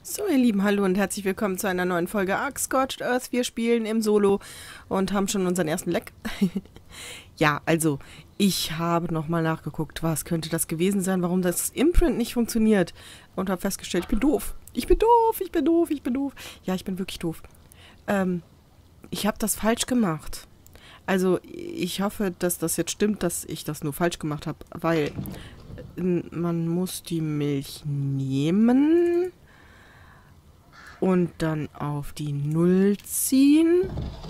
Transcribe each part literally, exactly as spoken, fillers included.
So, ihr Lieben, hallo und herzlich willkommen zu einer neuen Folge Ark Scorched Earth. Wir spielen im Solo und haben schon unseren ersten Leck. Ja, also, ich habe nochmal nachgeguckt, was könnte das gewesen sein, warum das Imprint nicht funktioniert. Und habe festgestellt, ich bin doof. Ich bin doof, ich bin doof, ich bin doof. Ja, ich bin wirklich doof. Ähm, ich habe das falsch gemacht. Also, ich hoffe, dass das jetzt stimmt, dass ich das nur falsch gemacht habe, weil äh, man muss die Milch nehmen und dann auf die Null ziehen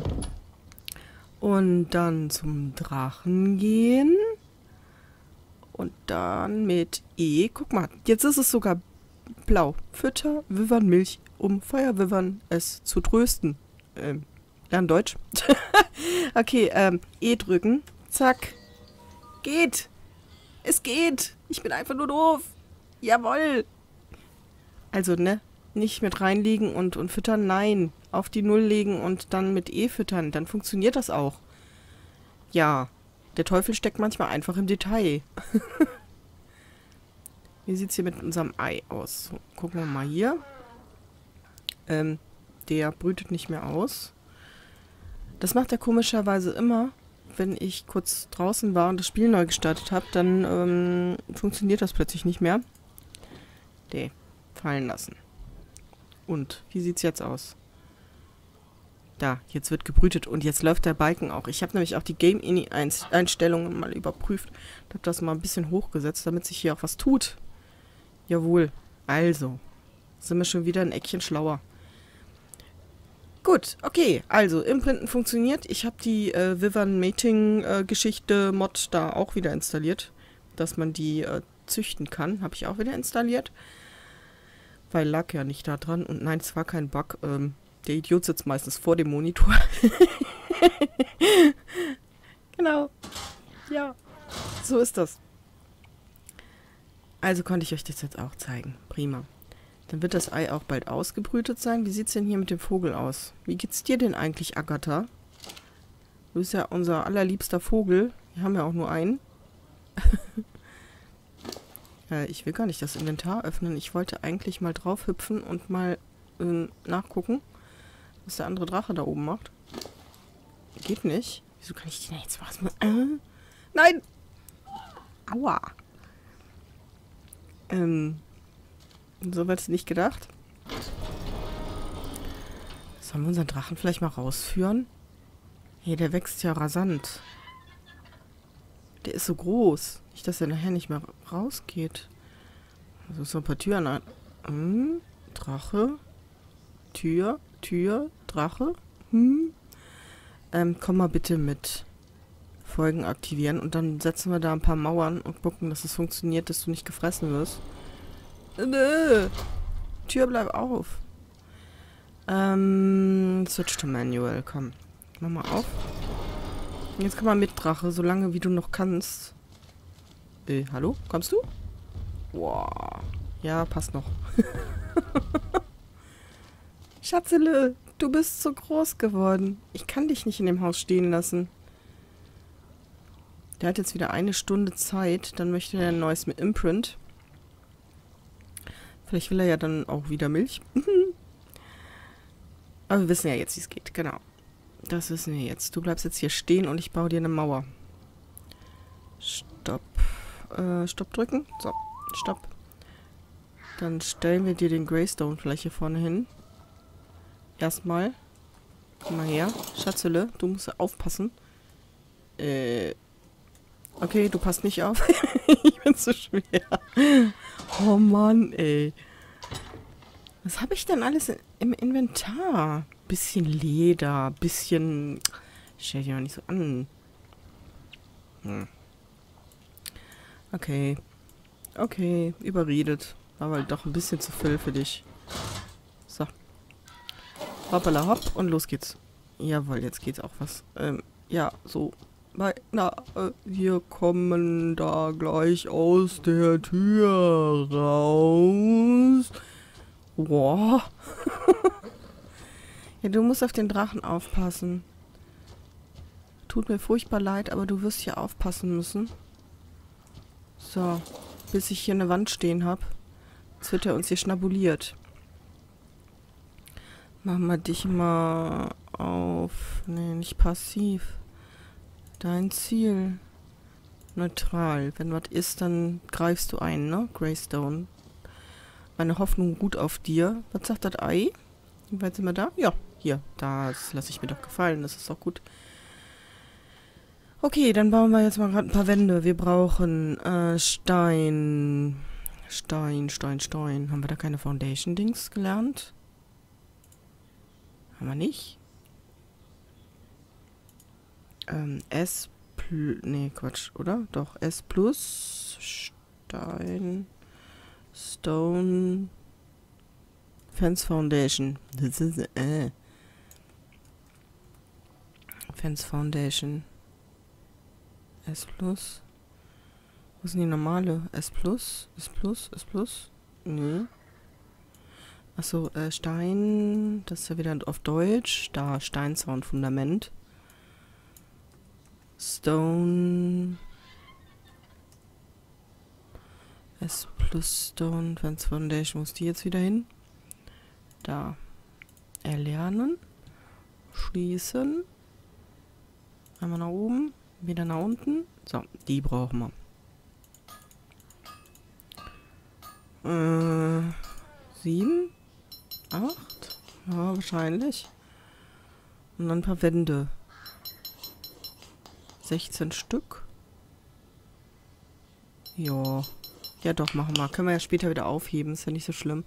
und dann zum Drachen gehen und dann mit E, guck mal, jetzt ist es sogar blau. Fütter, Wivern, Milch, um Feuerwivern es zu trösten. Ähm, lern Deutsch. Okay, ähm, E drücken. Zack. Geht. Es geht. Ich bin einfach nur doof. Jawoll. Also, ne? Nicht mit reinlegen und, und füttern, nein. Auf die Null legen und dann mit E füttern. Dann funktioniert das auch. Ja, der Teufel steckt manchmal einfach im Detail. Wie sieht es hier mit unserem Ei aus? So, gucken wir mal hier. Ähm, der brütet nicht mehr aus. Das macht er komischerweise immer, wenn ich kurz draußen war und das Spiel neu gestartet habe, dann ähm, funktioniert das plötzlich nicht mehr. Nee, fallen lassen. Und, wie sieht's jetzt aus? Da, jetzt wird gebrütet und jetzt läuft der Balken auch. Ich habe nämlich auch die Game-Einstellungen mal überprüft. Ich habe das mal ein bisschen hochgesetzt, damit sich hier auch was tut. Jawohl. Also, sind wir schon wieder ein Eckchen schlauer. Gut, okay. Also, Imprinten funktioniert. Ich habe die äh, Wyvern-Mating-Geschichte-Mod da auch wieder installiert. Dass man die äh, züchten kann. Habe ich auch wieder installiert. Weil lag ja nicht da dran. Und nein, es war kein Bug. Ähm, der Idiot sitzt meistens vor dem Monitor. Genau. Ja. So ist das. Also konnte ich euch das jetzt auch zeigen. Prima. Dann wird das Ei auch bald ausgebrütet sein. Wie sieht es denn hier mit dem Vogel aus? Wie geht's dir denn eigentlich, Agatha? Du bist ja unser allerliebster Vogel. Wir haben ja auch nur einen. äh, ich will gar nicht das Inventar öffnen. Ich wollte eigentlich mal drauf hüpfen und mal äh, nachgucken, was der andere Drache da oben macht. Geht nicht. Wieso kann ich den jetzt was machen? Äh? Nein! Aua! Ähm... So wird es nicht gedacht. Sollen wir unseren Drachen vielleicht mal rausführen? Hey, der wächst ja rasant. Der ist so groß. Nicht, dass er nachher nicht mehr rausgeht. Also so ein paar Türen ein. Hm, Drache. Tür, Tür, Drache. Hm. Ähm, komm mal bitte mit. Folgen aktivieren. Und dann setzen wir da ein paar Mauern und gucken, dass es funktioniert, dass du nicht gefressen wirst. Nö. Tür, bleib auf. Ähm, switch to manual, komm. Mach mal auf. Jetzt komm mal mit, Drache, solange wie du noch kannst. Äh, hallo? Kommst du? Boah. Ja, passt noch. Schatzele, du bist so groß geworden. Ich kann dich nicht in dem Haus stehen lassen. Der hat jetzt wieder eine Stunde Zeit. Dann möchte er ein neues mit Imprint. Vielleicht will er ja dann auch wieder Milch. Aber wir wissen ja jetzt, wie es geht. Genau. Das wissen wir jetzt. Du bleibst jetzt hier stehen und ich baue dir eine Mauer. Stopp. Äh, Stopp drücken. So. Stopp. Dann stellen wir dir den Greystone vielleicht hier vorne hin. Erstmal. Komm mal her. Schatzele, du musst aufpassen. Äh. Okay, du passt nicht auf. Ich bin zu schwer. Oh Mann, ey. Was habe ich denn alles im Inventar? Bisschen Leder, bisschen... Stell dich doch nicht so an. Hm. Okay. Okay, überredet. War halt doch ein bisschen zu viel für dich. So. Hoppala hopp und los geht's. Jawohl, jetzt geht's auch was. Ähm, ja, so. Na, äh, wir kommen da gleich aus der Tür raus. Boah. Ja, du musst auf den Drachen aufpassen. Tut mir furchtbar leid, aber du wirst hier aufpassen müssen. So, bis ich hier eine Wand stehen habe. Jetzt wird er uns hier schnabuliert. Machen wir dich mal auf... Nee, nicht passiv. Dein Ziel. Neutral. Wenn was ist, dann greifst du ein, ne? Greystone. Meine Hoffnung gut auf dir. Was sagt das Ei? Wie weit sind wir da? Ja, hier. Das lasse ich mir doch gefallen. Das ist doch gut. Okay, dann bauen wir jetzt mal gerade ein paar Wände. Wir brauchen äh, Stein. Stein, Stein, Stein. Haben wir da keine Foundation-Dings gelernt? Haben wir nicht? Ähm, S plus... Nee, Quatsch, oder? Doch, S plus... Stein... Stone... Fence Foundation. Das ist, äh... Fence Foundation. S plus... Wo ist denn die normale? S plus? S plus? S plus? Nee. Achso, äh, Stein... Das ist ja wieder auf Deutsch. Da, Steinzaun, Fundament. Stone... S plus Stone, Fence Foundation. Wo ist die jetzt wieder hin? Da. Erlernen. Schließen. Einmal nach oben. Wieder nach unten. So, die brauchen wir. Äh, sieben? Acht? Ja, wahrscheinlich. Und dann ein paar Wände. sechzehn Stück. Ja. Ja doch, machen wir. Können wir ja später wieder aufheben. Ist ja nicht so schlimm.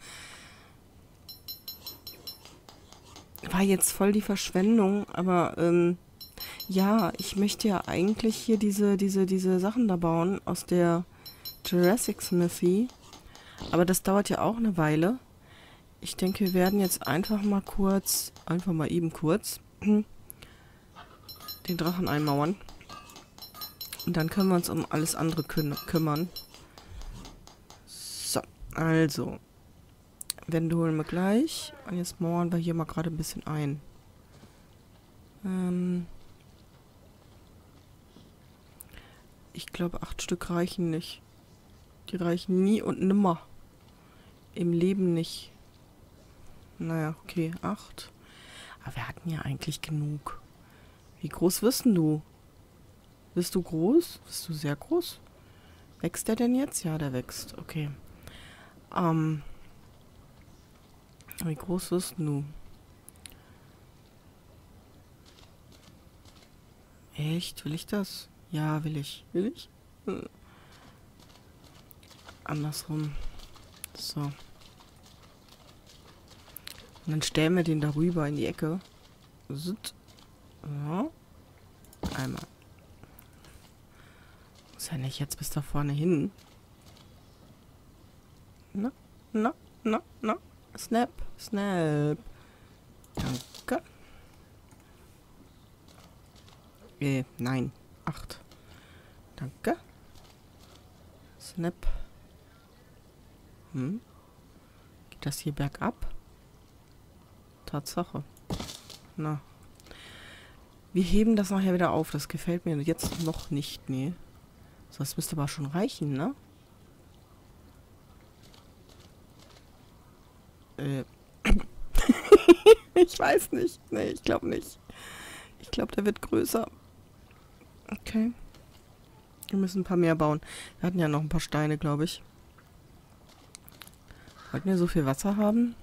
War jetzt voll die Verschwendung, aber ähm, ja, ich möchte ja eigentlich hier diese, diese, diese Sachen da bauen aus der Jurassic Smithy. Aber das dauert ja auch eine Weile. Ich denke, wir werden jetzt einfach mal kurz, einfach mal eben kurz, den Drachen einmauern. Und dann können wir uns um alles andere kü kümmern. So, also. Wände holen wir gleich. Und jetzt mauern wir hier mal gerade ein bisschen ein. Ähm ich glaube, acht Stück reichen nicht. Die reichen nie und nimmer. Im Leben nicht. Naja, okay, acht. Aber wir hatten ja eigentlich genug. Wie groß wirst denn du? Bist du groß? Bist du sehr groß? Wächst der denn jetzt? Ja, der wächst. Okay. Ähm... Wie groß wirst du? Echt? Will ich das? Ja, will ich. Will ich? Hm. Andersrum. So. Und dann stellen wir den darüber in die Ecke. Zut. Ja. Einmal. Muss ja nicht jetzt bis da vorne hin. Na, na, na, na. Snap, snap. Danke. Äh, nein. Acht. Danke. Snap. Hm. Geht das hier bergab? Tatsache. Na. Wir heben das nachher wieder auf. Das gefällt mir jetzt noch nicht. Nee. So, das müsste aber schon reichen, ne? Äh. Ich weiß nicht. Nee, ich glaube nicht. Ich glaube, der wird größer. Okay. Wir müssen ein paar mehr bauen. Wir hatten ja noch ein paar Steine, glaube ich. Wollten wir so viel Wasser haben?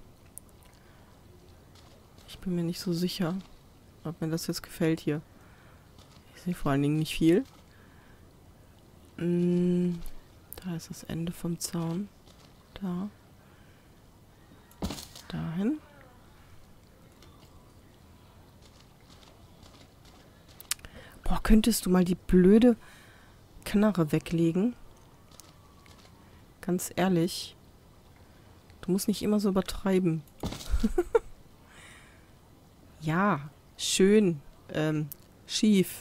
Ich bin mir nicht so sicher, ob mir das jetzt gefällt hier. Ich sehe vor allen Dingen nicht viel. Mm, da ist das Ende vom Zaun. Da. Dahin. Boah, könntest du mal die blöde Knarre weglegen? Ganz ehrlich. Du musst nicht immer so übertreiben. Ja, schön. Ähm, schief.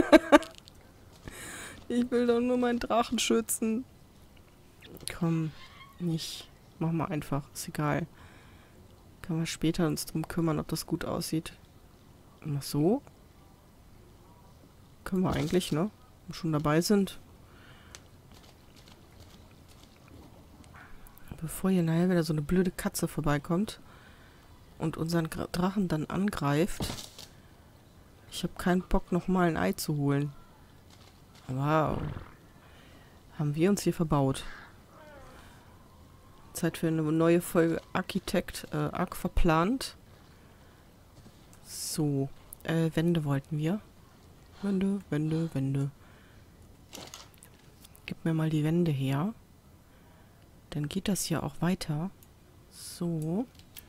Ich will doch nur meinen Drachen schützen. Komm, nicht. Mach mal einfach. Ist egal. Können wir später uns drum kümmern, ob das gut aussieht. Ach so. Können wir eigentlich, ne? Wenn wir schon dabei sind. Bevor hier nachher wieder so eine blöde Katze vorbeikommt. und unseren Drachen dann angreift. Ich habe keinen Bock, nochmal ein Ei zu holen. Wow. Haben wir uns hier verbaut. Zeit für eine neue Folge Architekt, äh, Arc verplant. So. Äh, Wände wollten wir. Wände, Wände, Wände. Gib mir mal die Wände her. Dann geht das hier auch weiter. So.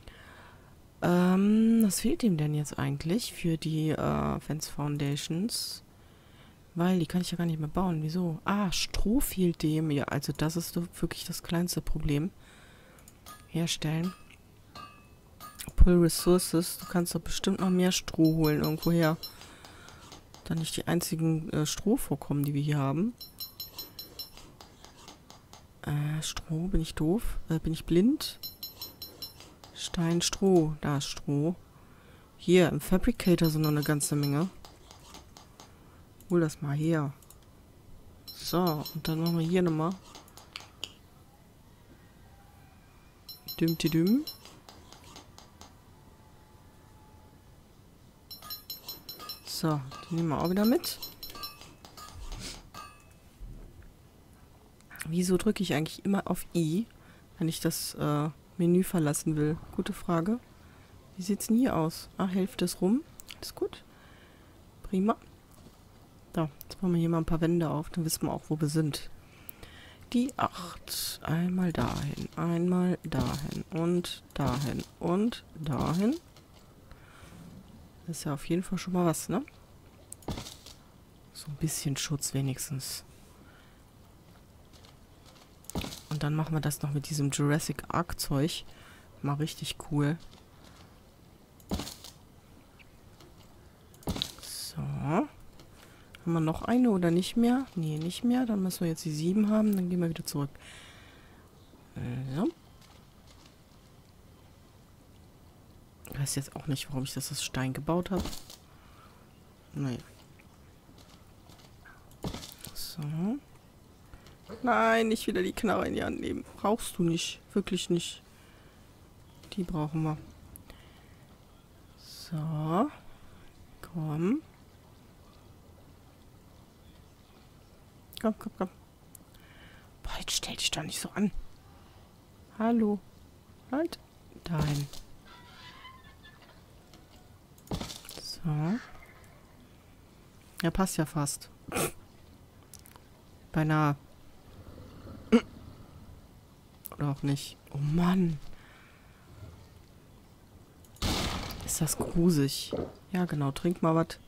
Ähm, was fehlt ihm denn jetzt eigentlich für die äh, Fence Foundations? Weil die kann ich ja gar nicht mehr bauen. Wieso? Ah, Stroh fehlt dem. Ja, also das ist doch wirklich das kleinste Problem. Herstellen. Pull Resources. Du kannst doch bestimmt noch mehr Stroh holen irgendwo her. Dann nicht die einzigen äh, Strohvorkommen, die wir hier haben. Äh, Stroh. Bin ich doof? Äh, bin ich blind? Stein, Stroh. Da ist Stroh. Hier, im Fabricator sind noch eine ganze Menge. Hol das mal her. So, und dann machen wir hier nochmal. Düm, die düm. So, die nehmen wir auch wieder mit. Wieso drücke ich eigentlich immer auf I, wenn ich das äh, Menü verlassen will? Gute Frage. Wie sieht es denn hier aus? Ah, Hälfte ist rum. Alles gut. Prima. So, jetzt bauen wir hier mal ein paar Wände auf. Dann wissen wir auch, wo wir sind. Die acht. Einmal dahin. Einmal dahin. Und dahin. Und dahin. Das ist ja auf jeden Fall schon mal was, ne? So ein bisschen Schutz wenigstens. Und dann machen wir das noch mit diesem Jurassic Ark Zeug. Mal richtig cool. So. Haben wir noch eine oder nicht mehr? Nee, nicht mehr. Dann müssen wir jetzt die sieben haben. Dann gehen wir wieder zurück. So. Ich weiß jetzt auch nicht, warum ich das aus Stein gebaut habe. Naja. So. Nein, nicht wieder die Knarre in die Hand nehmen. Brauchst du nicht. Wirklich nicht. Die brauchen wir. So. Komm. Komm, komm, komm. Boah, jetzt stell dich doch nicht so an. Hallo. Halt. Dahin. So. Ja, passt ja fast. Beinahe. Oder auch nicht. Oh Mann. Ist das grusig. Ja, genau. Trink mal was.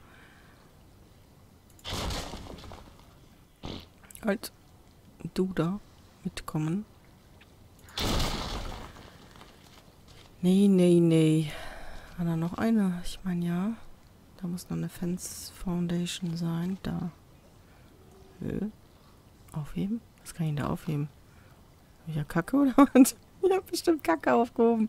Halt. Du da. Mitkommen. Nee, nee, nee. War da noch eine? Ich meine, ja. Da muss noch eine Fence Foundation sein. Da. Nö. Aufheben? Was kann ich denn da aufheben? Hab ich ja Kacke oder was? Ich hab bestimmt Kacke aufgehoben.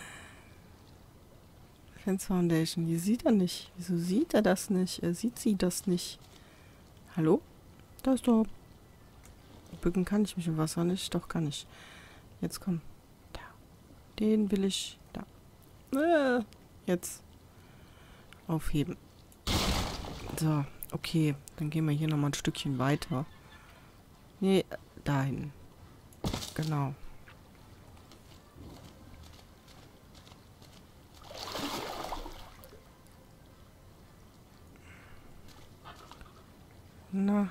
Fence Foundation. Die sieht er nicht. Wieso sieht er das nicht? Er sieht sie das nicht. Hallo? Da ist doch... Bücken kann ich mich im Wasser nicht. Doch, kann ich. Jetzt komm. Da. Den will ich... Da. Äh, jetzt. Aufheben. So. Okay. Dann gehen wir hier nochmal ein Stückchen weiter. Nee, dahin. Genau. Na.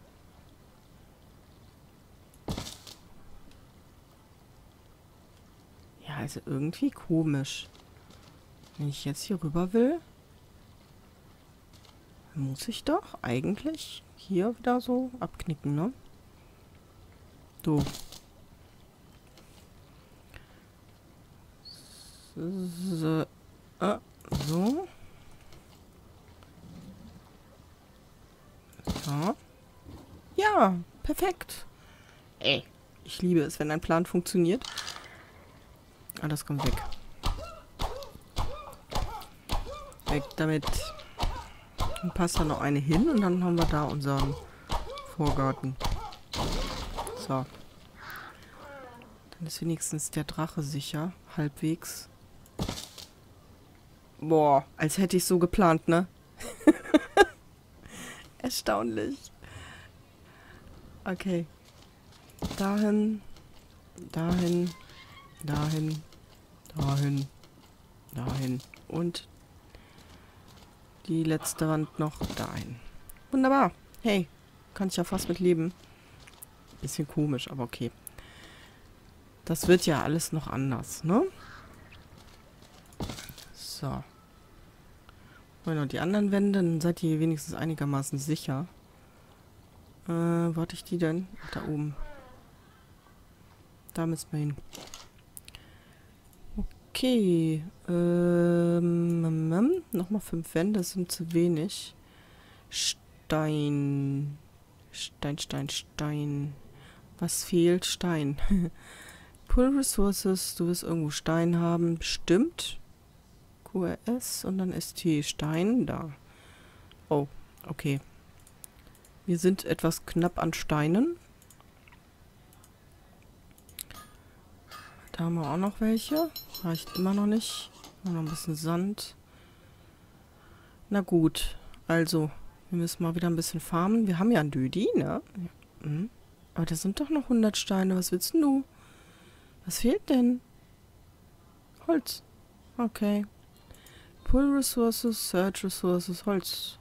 Ja, also irgendwie komisch. Wenn ich jetzt hier rüber will, muss ich doch eigentlich hier wieder so abknicken, ne? So. So. Ah, so. So. Ja, perfekt. Ey, ich liebe es, wenn ein Plan funktioniert. Ah, das kommt weg. Weg damit. Dann passt da noch eine hin und dann haben wir da unseren Vorgarten. So. Dann ist wenigstens der Drache sicher. Halbwegs. Boah, als hätte ich so geplant, ne? Erstaunlich. Okay. Dahin, dahin, dahin, dahin, dahin. Und die letzte Wand noch dahin. Wunderbar. Hey, kann ich ja fast mit leben. Bisschen komisch, aber okay. Das wird ja alles noch anders, ne? So. Und noch die anderen Wände, dann seid ihr wenigstens einigermaßen sicher. Äh, wo hatte ich die denn? Da oben. Da müssen wir hin. Okay. Ähm, nochmal fünf Wände, das sind zu wenig. Stein. Stein, Stein, Stein. Was fehlt? Stein. Pull Resources. Du wirst irgendwo Stein haben. Bestimmt. Q R S und dann S T. Stein. Da. Oh, okay. Wir sind etwas knapp an Steinen. Da haben wir auch noch welche. Reicht immer noch nicht. Noch ein bisschen Sand. Na gut. Also, wir müssen mal wieder ein bisschen farmen. Wir haben ja einen Dödi, ne? Ja. Mhm. Aber da sind doch noch hundert Steine. Was willst denn du? Was fehlt denn? Holz. Okay. Pull Resources, Search Resources, Holz.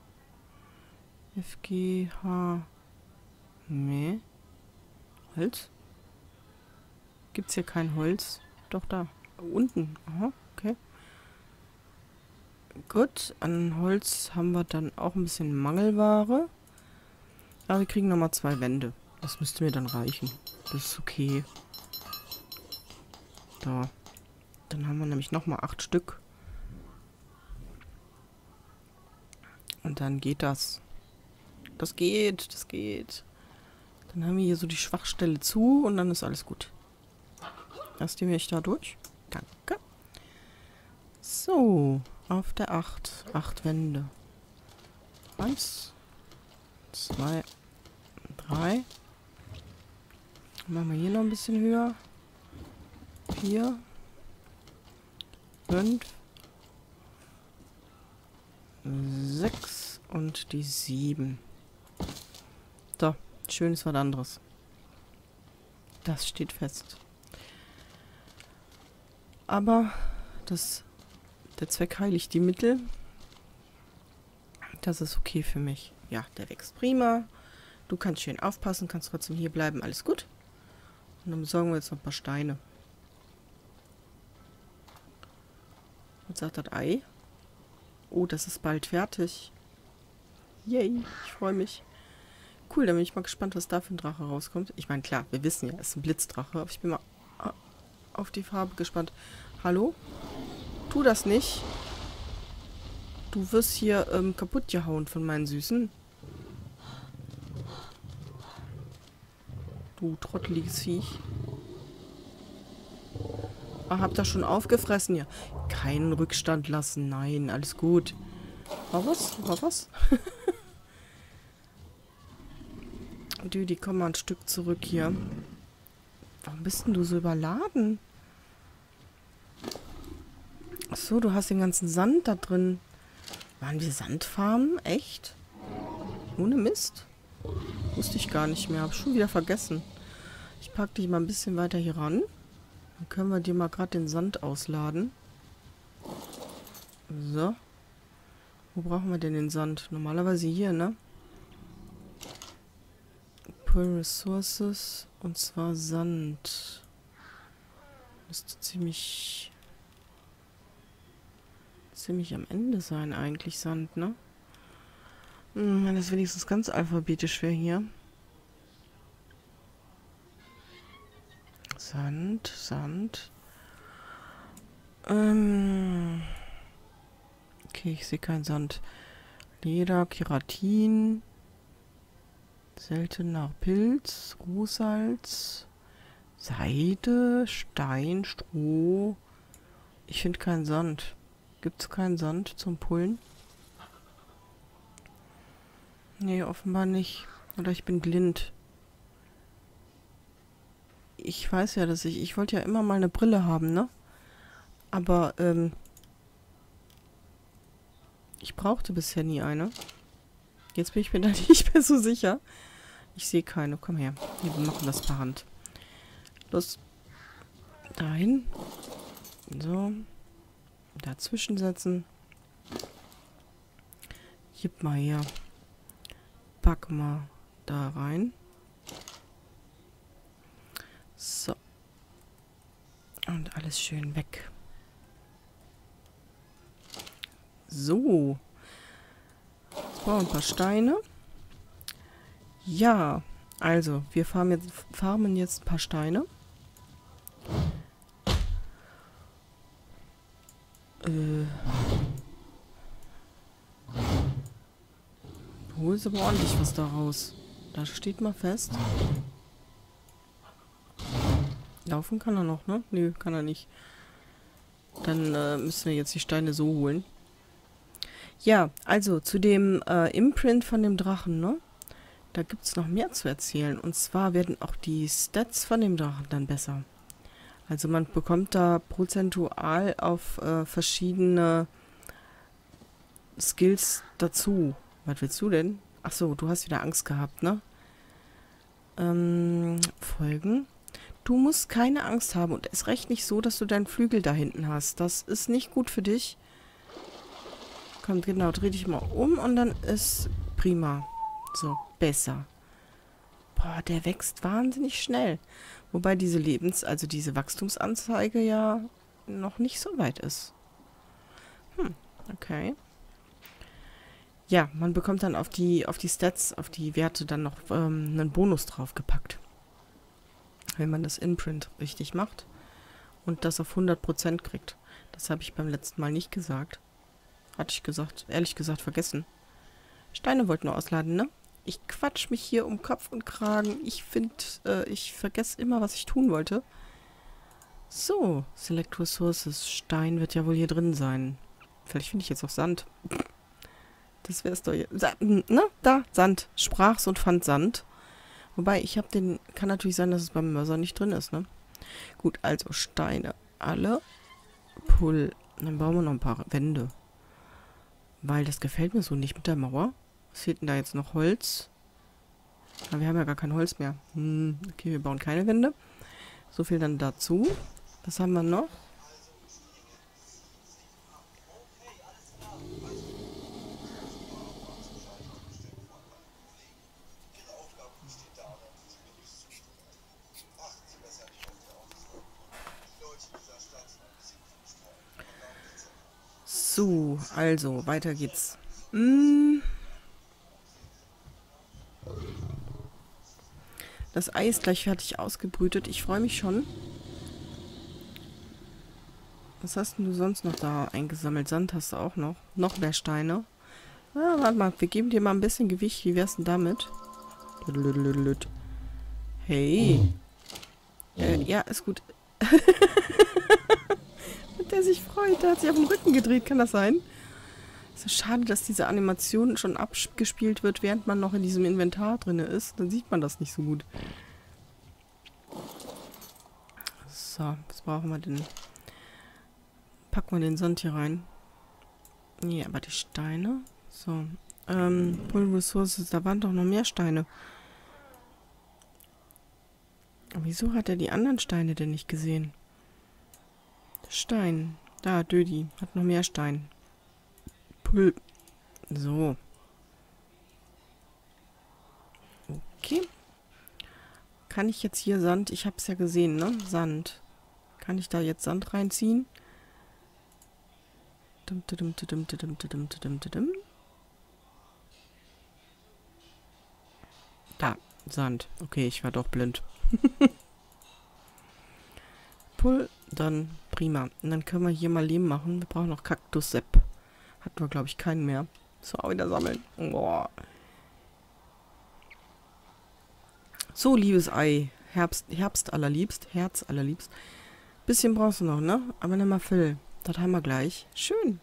F G H. Nee. Holz? Gibt's hier kein Holz? Doch, da. Unten. Aha, okay. Gut, an Holz haben wir dann auch ein bisschen Mangelware. Aber wir kriegen nochmal zwei Wände. Das müsste mir dann reichen. Das ist okay. Da. Dann haben wir nämlich nochmal acht Stück. Und dann geht das. Das geht, das geht. Dann haben wir hier so die Schwachstelle zu und dann ist alles gut. Lass die mich da durch. Danke. So, auf der acht. Acht Wände. Eins, zwei, drei. Machen wir hier noch ein bisschen höher. Vier, fünf, sechs und die sieben. So, schön ist was anderes. Das steht fest. Aber das, der Zweck heiligt die Mittel. Das ist okay für mich. Ja, der wächst prima. Du kannst schön aufpassen, kannst trotzdem hier bleiben. Alles gut. Und dann besorgen wir jetzt noch ein paar Steine. Was sagt das Ei? Oh, das ist bald fertig. Yay, ich freue mich. Cool, dann bin ich mal gespannt, was da für ein Drache rauskommt. Ich meine, klar, wir wissen ja, es ist ein Blitzdrache, aber ich bin mal auf die Farbe gespannt. Hallo? Tu das nicht. Du wirst hier ähm, kaputt gehauen von meinen Süßen. Du trotteliges Viech. Ah, habt ihr schon aufgefressen? Ja. Keinen Rückstand lassen. Nein, alles gut. War was? War was? Du, die kommen mal ein Stück zurück hier. Warum bist denn du so überladen? Achso, du hast den ganzen Sand da drin. Waren wir Sandfarmen? Echt? Ohne Mist? Wusste ich gar nicht mehr. Hab schon wieder vergessen. Ich packe dich mal ein bisschen weiter hier ran. Dann können wir dir mal gerade den Sand ausladen. So. Wo brauchen wir denn den Sand? Normalerweise hier, ne? Pull Resources. Und zwar Sand. Müsste ziemlich... ziemlich am Ende sein eigentlich, Sand, ne? Hm, wenn das wenigstens ganz alphabetisch wäre hier. Sand, Sand. Ähm... Okay, ich sehe keinen Sand. Leder, Keratin. Seltener Pilz, Rohsalz, Seide, Stein, Stroh. Ich finde keinen Sand. Gibt es keinen Sand zum Pullen? Nee, offenbar nicht. Oder ich bin blind. Ich weiß ja, dass ich... Ich wollte ja immer mal eine Brille haben, ne? Aber, ähm... Ich brauchte bisher nie eine. Jetzt bin ich mir da nicht mehr so sicher. Ich sehe keine. Komm her. Nee, wir machen das per Hand. Los. Dahin. So. Dazwischen setzen. Gib mal hier. Pack mal da rein. So. Und alles schön weg. So. Jetzt brauchen wir ein paar Steine. Ja. Also, wir farmen jetzt, farmen jetzt ein paar Steine. Äh. Du holst aber ordentlich was daraus. Da steht mal fest. Laufen kann er noch, ne? Nö, kann er nicht. Dann äh, müssen wir jetzt die Steine so holen. Ja, also zu dem äh, Imprint von dem Drachen, ne? Da gibt es noch mehr zu erzählen. Und zwar werden auch die Stats von dem Drachen dann besser. Also man bekommt da prozentual auf äh, verschiedene Skills dazu. Was willst du denn? Ach so, du hast wieder Angst gehabt, ne? Ähm, folgen. Du musst keine Angst haben und es recht nicht so, dass du deinen Flügel da hinten hast. Das ist nicht gut für dich. Komm, genau, dreh dich mal um und dann ist prima. So, besser. Boah, der wächst wahnsinnig schnell. Wobei diese Lebens-, also diese Wachstumsanzeige ja noch nicht so weit ist. Hm, okay. Ja, man bekommt dann auf die, auf die Stats, auf die Werte dann noch ähm, einen Bonus draufgepackt. Wenn man das Imprint richtig macht und das auf hundert Prozent kriegt. Das habe ich beim letzten Mal nicht gesagt. Hatte ich gesagt, ehrlich gesagt vergessen. Steine wollten nur ausladen, ne? Ich quatsch mich hier um Kopf und Kragen. Ich finde, äh, ich vergesse immer, was ich tun wollte. So, Select Resources. Stein wird ja wohl hier drin sein. Vielleicht finde ich jetzt auch Sand. Das wäre es doch hier. Sa ne? Da, Sand. Sprach's und fand Sand. Wobei, ich habe den... Kann natürlich sein, dass es beim Mörser nicht drin ist, ne? Gut, also Steine. Alle. Pull. Dann bauen wir noch ein paar Wände. Weil das gefällt mir so nicht mit der Mauer. Was fehlt denn da jetzt noch? Holz? Aber wir haben ja gar kein Holz mehr. Hm, okay, wir bauen keine Wände. So viel dann dazu. Was haben wir noch? So, also, weiter geht's. Hm. Das Ei ist gleich fertig ausgebrütet. Ich freue mich schon. Was hast denn du sonst noch da eingesammelt? Sand hast du auch noch. Noch mehr Steine. Ah, warte mal, wir geben dir mal ein bisschen Gewicht. Wie wär's denn damit? Hey. Äh, ja, ist gut. Der sich freut. Der hat sich auf den Rücken gedreht. Kann das sein? Es ist schade, dass diese Animation schon abgespielt wird, während man noch in diesem Inventar drin ist. Dann sieht man das nicht so gut. So, was brauchen wir denn? Packen wir den Sand hier rein. Ja, aber die Steine. So. Ähm, Pull Resources. Da waren doch noch mehr Steine. Aber wieso hat er die anderen Steine denn nicht gesehen? Stein. Da, Dödi. Hat noch mehr Stein. Pull. So. Okay. Kann ich jetzt hier Sand... Ich habe es ja gesehen, ne? Sand. Kann ich da jetzt Sand reinziehen? Dum, dum, dum, dum, dum, dum, dum, dum. Da. Sand. Okay, ich war doch blind. Pull. Dann prima. Und dann können wir hier mal Lehm machen. Wir brauchen noch Kaktussepp. Hatten wir, glaube ich, keinen mehr. So, auch wieder sammeln. Boah. So, liebes Ei. Herbst, Herbst allerliebst. Herz allerliebst. Bisschen brauchst du noch, ne? Aber nimm mal Phil. Das haben wir gleich. Schön.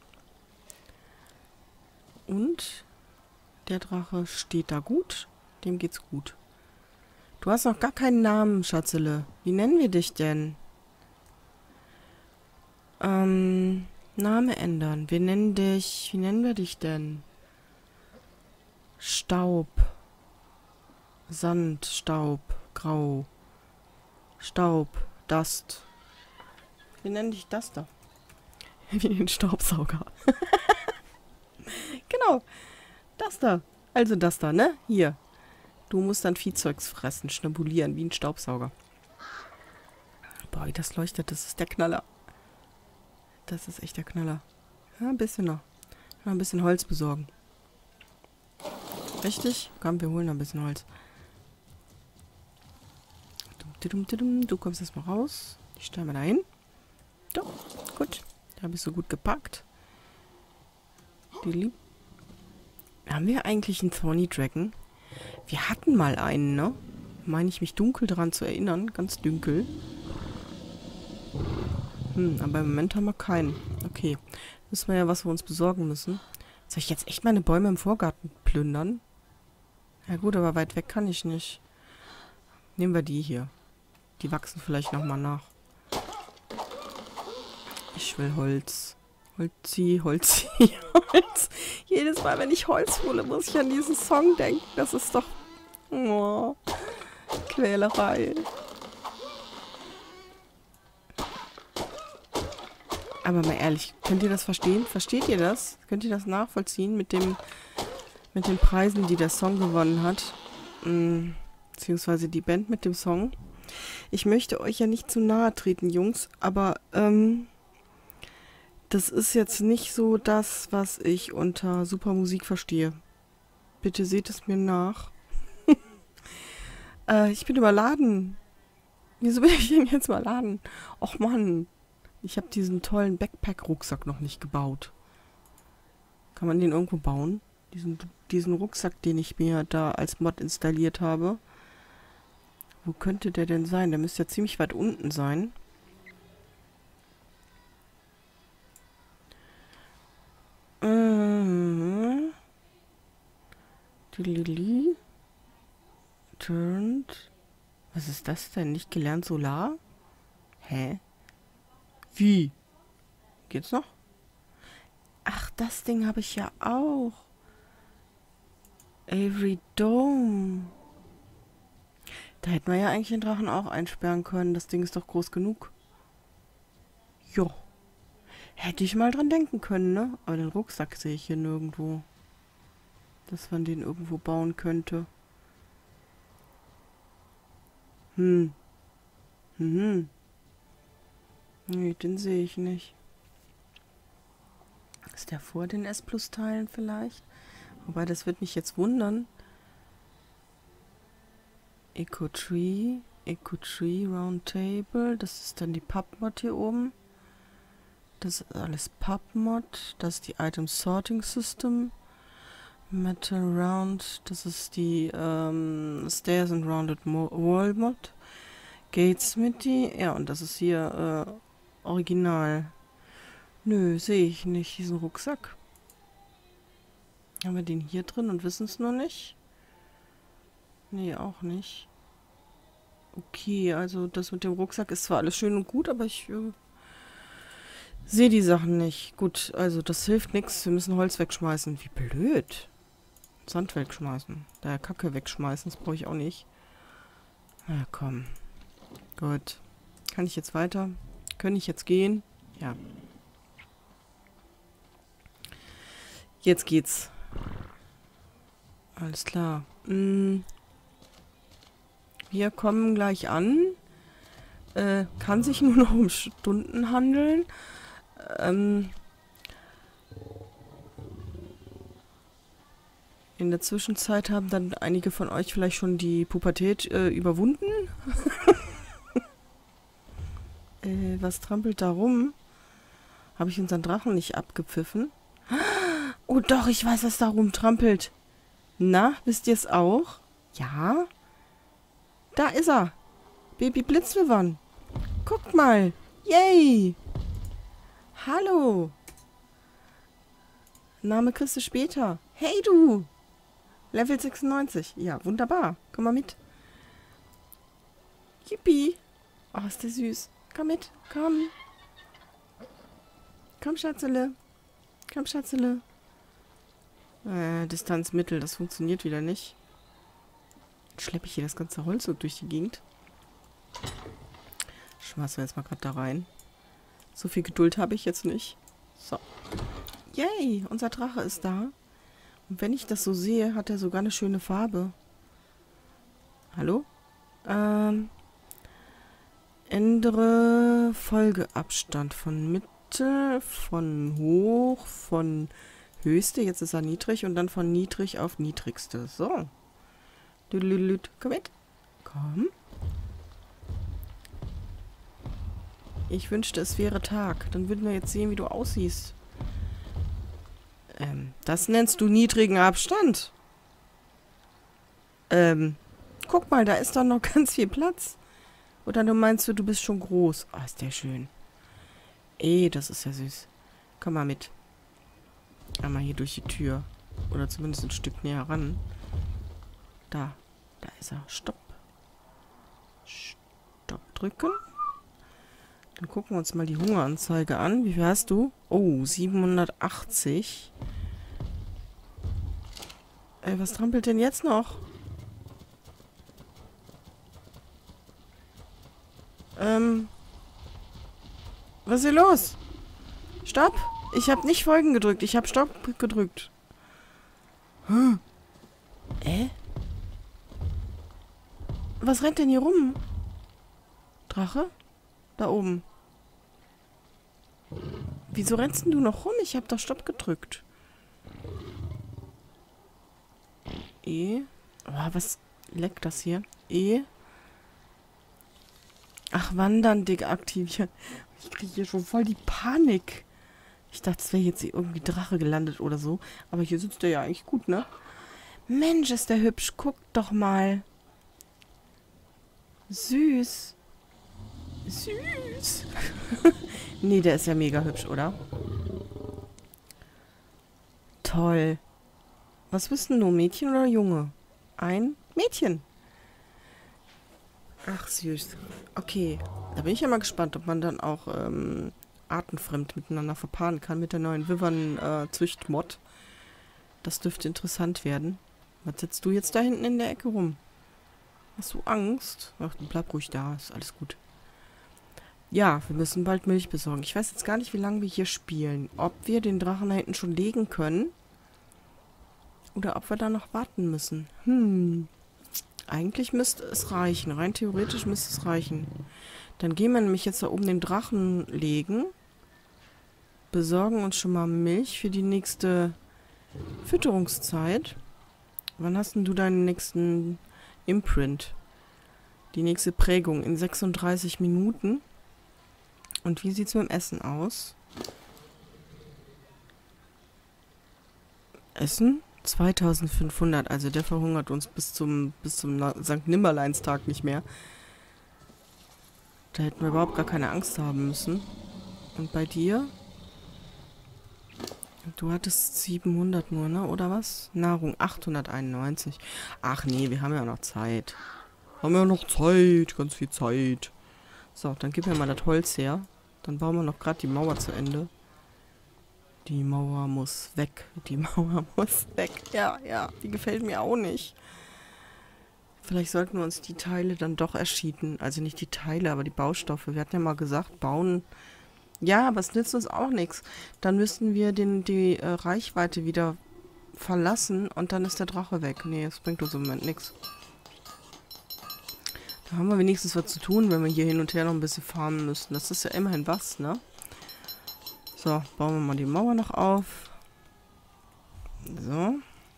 Und der Drache steht da gut. Dem geht's gut. Du hast noch gar keinen Namen, Schatzele. Wie nennen wir dich denn? Ähm, Name ändern. Wir nennen dich... Wie nennen wir dich denn? Staub. Sand, Staub, Grau. Staub, Dust. Wir nennen dich Duster. Wie den Staubsauger. Genau. Duster. Also Duster, ne? Hier. Du musst dann Viehzeugs fressen, schnabulieren, wie ein Staubsauger. Boah, wie das leuchtet, das ist der Knaller. Das ist echt der Knaller. Ja, ein bisschen noch. Noch ein bisschen Holz besorgen. Richtig? Komm, wir holen noch ein bisschen Holz. Du kommst erstmal raus. Ich stelle mal da hin. So, gut. Da bist du gut gepackt. Die lieb. Haben wir eigentlich einen Thorny Dragon? Wir hatten mal einen, ne? Meine ich mich dunkel daran zu erinnern. Ganz dunkel. Hm, aber im Moment haben wir keinen. Okay. Wissen wir ja, was wir uns besorgen müssen. Soll ich jetzt echt meine Bäume im Vorgarten plündern? Ja gut, aber weit weg kann ich nicht. Nehmen wir die hier. Die wachsen vielleicht nochmal nach. Ich will Holz. Holzi, Holzi, Holz. Jedes Mal, wenn ich Holz hole, muss ich an diesen Song denken. Das ist doch... Oh, Quälerei. Aber mal ehrlich, könnt ihr das verstehen? Versteht ihr das? Könnt ihr das nachvollziehen mit dem, mit den Preisen, die der Song gewonnen hat? Hm, beziehungsweise die Band mit dem Song. Ich möchte euch ja nicht zu nahe treten, Jungs, aber ähm, das ist jetzt nicht so das, was ich unter super Musik verstehe. Bitte seht es mir nach. äh, ich bin überladen. Wieso bin ich denn jetzt überladen? Och Mann. Ich habe diesen tollen Backpack-Rucksack noch nicht gebaut. Kann man den irgendwo bauen? Diesen, diesen Rucksack, den ich mir da als Mod installiert habe. Wo könnte der denn sein? Der müsste ja ziemlich weit unten sein. Äh. Dilili. Turned. Was ist das denn? Nicht gelernt Solar? Hä? Wie? Geht's noch? Ach, das Ding habe ich ja auch. Avery Dome. Da hätten wir ja eigentlich den Drachen auch einsperren können. Das Ding ist doch groß genug. Jo. Hätte ich mal dran denken können, ne? Aber den Rucksack sehe ich hier nirgendwo. Dass man den irgendwo bauen könnte. Hm. Mhm. Nee, den sehe ich nicht. Ist der vor den S-Plus-Teilen vielleicht? Wobei, das wird mich jetzt wundern. Eco Tree, Eco Tree Round Table. Das ist dann die Pub-Mod hier oben. Das ist alles Pub-Mod. Das ist die Item Sorting System. Metal Round. Das ist die ähm, Stairs and Rounded Mo Wall Mod. Gates mit die. Ja, und das ist hier äh, Original. Nö, sehe ich nicht, diesen Rucksack. Haben wir den hier drin und wissen es nur nicht? Nee, auch nicht. Okay, also das mit dem Rucksack ist zwar alles schön und gut, aber ich äh, sehe die Sachen nicht. Gut, also das hilft nichts. Wir müssen Holz wegschmeißen. Wie blöd. Sand wegschmeißen. Da Kacke wegschmeißen, das brauche ich auch nicht. Na komm. Gut. Kann ich jetzt weiter? Kann ich jetzt gehen? Ja. Jetzt geht's. Alles klar. Hm. Wir kommen gleich an. Äh, kann sich nur noch um Stunden handeln. Ähm. In der Zwischenzeit haben dann einige von euch vielleicht schon die Pubertät äh, überwunden. äh, was trampelt da rum? Habe ich unseren Drachen nicht abgepfiffen? Oh doch, ich weiß, was da rumtrampelt. Na, wisst ihr es auch? Ja? Da ist er. Baby Blitzwivern. Guckt mal. Yay. Hallo. Name kriegst du später. Hey du. Level sechsundneunzig. Ja, wunderbar. Komm mal mit. Yippie. Oh, ist der süß. Komm mit. Komm. Komm, Schatzele. Komm, Schatzele. Äh, Distanz Mittel, das funktioniert wieder nicht. Jetzt schleppe ich hier das ganze Holz so durch die Gegend. Schmeißen wir jetzt mal gerade da rein. So viel Geduld habe ich jetzt nicht. So. Yay, unser Drache ist da. Und wenn ich das so sehe, hat er sogar eine schöne Farbe. Hallo? Ähm... Ändere Folgeabstand von Mitte, von hoch, von höchste, jetzt ist er niedrig und dann von niedrig auf niedrigste. So. Komm mit. Komm. Ich wünschte, es wäre Tag. Dann würden wir jetzt sehen, wie du aussiehst. Ähm, das nennst du niedrigen Abstand. Ähm, guck mal, da ist doch noch ganz viel Platz. Oder du meinst du, du bist schon groß? Oh, ist der schön. Ey, das ist ja süß. Komm mal mit. Einmal hier durch die Tür. Oder zumindest ein Stück näher ran. Da. Da ist er. Stopp. Stopp drücken. Dann gucken wir uns mal die Hungeranzeige an. Wie viel hast du? Oh, siebenhundertachtzig. Ey, was trampelt denn jetzt noch? Ähm. Was ist hier los? Stopp! Ich habe nicht Folgen gedrückt. Ich habe Stopp gedrückt. Hm. Äh? Was rennt denn hier rum? Drache? Da oben. Wieso rennst denn du noch rum? Ich habe doch Stopp gedrückt. E. Oh, was leckt das hier? E. Ach, Wandern deaktivieren. Ich kriege hier schon voll die Panik. Ich dachte, es wäre jetzt hier irgendwie Drache gelandet oder so. Aber hier sitzt der ja eigentlich gut, ne? Mensch, ist der hübsch. Guck doch mal. Süß. Süß. Nee, der ist ja mega hübsch, oder? Toll. Was bist denn du, Mädchen oder Junge? Ein Mädchen. Ach, süß. Okay. Da bin ich ja mal gespannt, ob man dann auch ähm, artenfremd miteinander verpaaren kann mit der neuen Wyvern-Zücht-Mod. Das dürfte interessant werden. Was setzt du jetzt da hinten in der Ecke rum? Hast du Angst? Ach, bleib ruhig da. Ist alles gut. Ja, wir müssen bald Milch besorgen. Ich weiß jetzt gar nicht, wie lange wir hier spielen. Ob wir den Drachen da hinten schon legen können. Oder ob wir da noch warten müssen. Hm... Eigentlich müsste es reichen. Rein theoretisch müsste es reichen. Dann gehen wir nämlich jetzt da oben den Drachen legen. Besorgen uns schon mal Milch für die nächste Fütterungszeit. Wann hast denn du deinen nächsten Imprint? Die nächste Prägung in sechsunddreißig Minuten. Und wie sieht es mit dem Essen aus? Essen? zweitausendfünfhundert, also der verhungert uns bis zum bis zum Sankt Nimmerleinstag nicht mehr. Da hätten wir überhaupt gar keine Angst haben müssen. Und bei dir? Du hattest siebenhundert nur, ne? Oder was? Nahrung achthunderteinundneunzig. Ach nee, wir haben ja noch Zeit. Haben ja noch Zeit, ganz viel Zeit. So, dann gib mir mal das Holz her. Dann bauen wir noch gerade die Mauer zu Ende. Die Mauer muss weg. Die Mauer muss weg. Ja, ja, die gefällt mir auch nicht. Vielleicht sollten wir uns die Teile dann doch erschieten. Also nicht die Teile, aber die Baustoffe. Wir hatten ja mal gesagt, bauen. Ja, aber es nützt uns auch nichts. Dann müssten wir den, die äh, Reichweite wieder verlassen und dann ist der Drache weg. Nee, das bringt uns im Moment nichts. Da haben wir wenigstens was zu tun, wenn wir hier hin und her noch ein bisschen farmen müssen. Das ist ja immerhin was, ne? So, bauen wir mal die Mauer noch auf. So.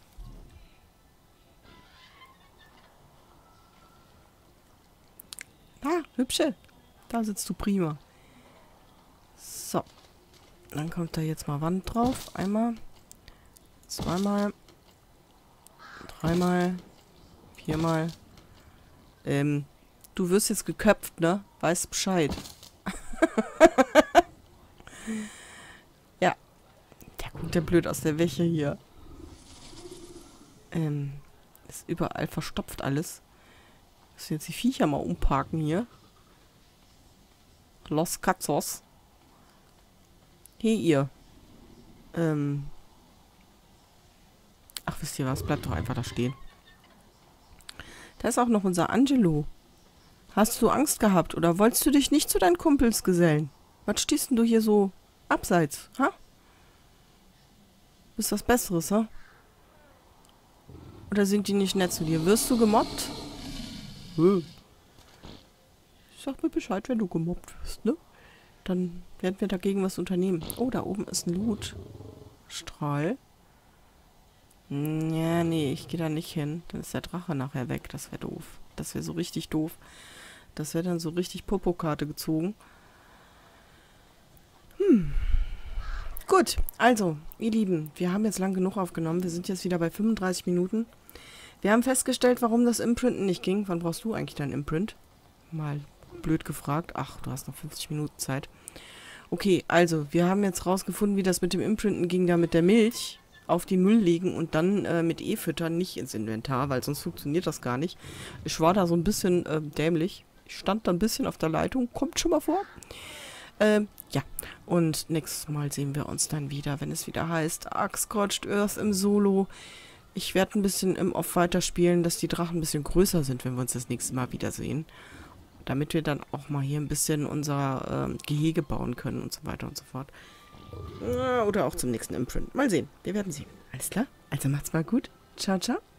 Ah, hübsche. Da sitzt du prima. So. Dann kommt da jetzt mal Wand drauf. Einmal. Zweimal. Dreimal. Viermal. Ähm, du wirst jetzt geköpft, ne? Weißt Bescheid. Ja. Der guckt ja blöd aus der Wäsche hier. Ähm, ist überall verstopft alles. Müssen jetzt die Viecher mal umparken hier. Los Katzos. Hey, ihr. Ähm. Ach, wisst ihr was? Bleibt doch einfach da stehen. Da ist auch noch unser Angelo. Hast du Angst gehabt oder wolltest du dich nicht zu deinen Kumpels gesellen? Was stehst denn du hier so abseits, ha? Ist was Besseres, ha? Oder sind die nicht nett zu dir? Wirst du gemobbt? Hm. Sag mir Bescheid, wenn du gemobbt wirst, ne? Dann werden wir dagegen was unternehmen. Oh, da oben ist ein Loot-Strahl. Ja, nee, ich gehe da nicht hin. Dann ist der Drache nachher weg. Das wäre doof. Das wäre so richtig doof. Das wäre dann so richtig Popokarte gezogen. Hm. Gut, also, ihr Lieben, wir haben jetzt lang genug aufgenommen. Wir sind jetzt wieder bei fünfunddreißig Minuten. Wir haben festgestellt, warum das Imprinten nicht ging. Wann brauchst du eigentlich dein Imprint? Mal blöd gefragt. Ach, du hast noch fünfzig Minuten Zeit. Okay, also, wir haben jetzt rausgefunden, wie das mit dem Imprinten ging, da mit der Milch auf den Müll legen und dann äh, mit E-Füttern nicht ins Inventar, weil sonst funktioniert das gar nicht. Ich war da so ein bisschen äh, dämlich. Ich stand da ein bisschen auf der Leitung. Kommt schon mal vor. Ähm, ja. Und nächstes Mal sehen wir uns dann wieder, wenn es wieder heißt Ark Scorched Earth im Solo. Ich werde ein bisschen im Off weiterspielen, dass die Drachen ein bisschen größer sind, wenn wir uns das nächste Mal wiedersehen. Damit wir dann auch mal hier ein bisschen unser äh, Gehege bauen können und so weiter und so fort. Oder auch zum nächsten Imprint. Mal sehen. Wir werden sehen. Alles klar? Also macht's mal gut. Ciao, ciao.